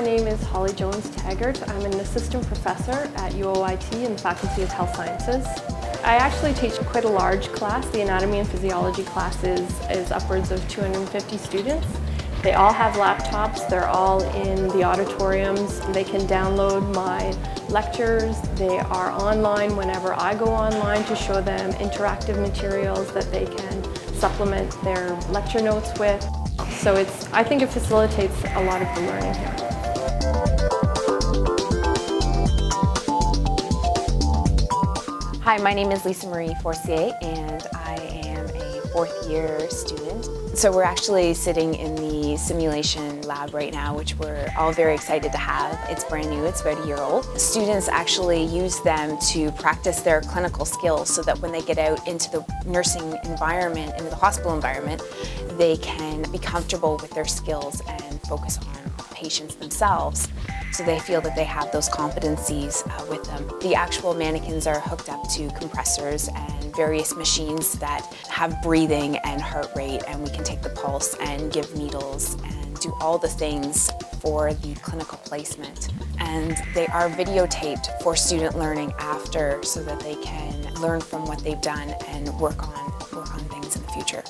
name is Holly Jones-Taggart. I'm an assistant professor at UOIT in the Faculty of Health Sciences. I actually teach quite a large class. The anatomy and physiology class is upwards of 250 students. They all have laptops, they're all in the auditoriums. They can download my lectures. They are online whenever I go online to show them interactive materials that they can supplement their lecture notes with. So I think it facilitates a lot of the learning here. Hi, my name is Lisa Marie Forcier and I am a fourth-year student. So we're actually sitting in the simulation lab right now, which we're all very excited to have. It's brand new, it's about a year old. Students actually use them to practice their clinical skills so that when they get out into the nursing environment, into the hospital environment, they can be comfortable with their skills and focus on patients themselves, so they feel that they have those competencies with them. The actual mannequins are hooked up to compressors and various machines that have breathing and heart rate, and we can take the pulse and give needles and do all the things for the clinical placement. And they are videotaped for student learning after, so that they can learn from what they've done and work on things in the future.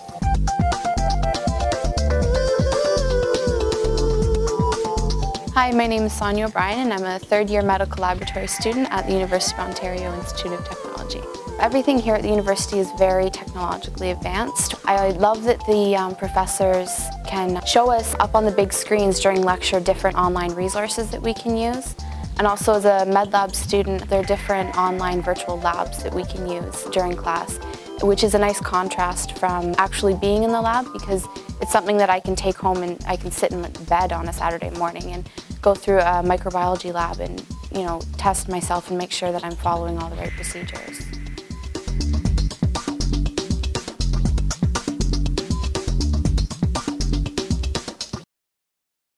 Hi, my name is Sonia O'Brien and I'm a third-year medical laboratory student at the University of Ontario Institute of Technology. Everything here at the university is very technologically advanced. I love that the professors can show us up on the big screens during lecture different online resources that we can use. And also as a MedLab student, there are different online virtual labs that we can use during class, which is a nice contrast from actually being in the lab, because it's something that I can take home and I can sit in bed on a Saturday morning and go through a microbiology lab and, test myself and make sure that I'm following all the right procedures.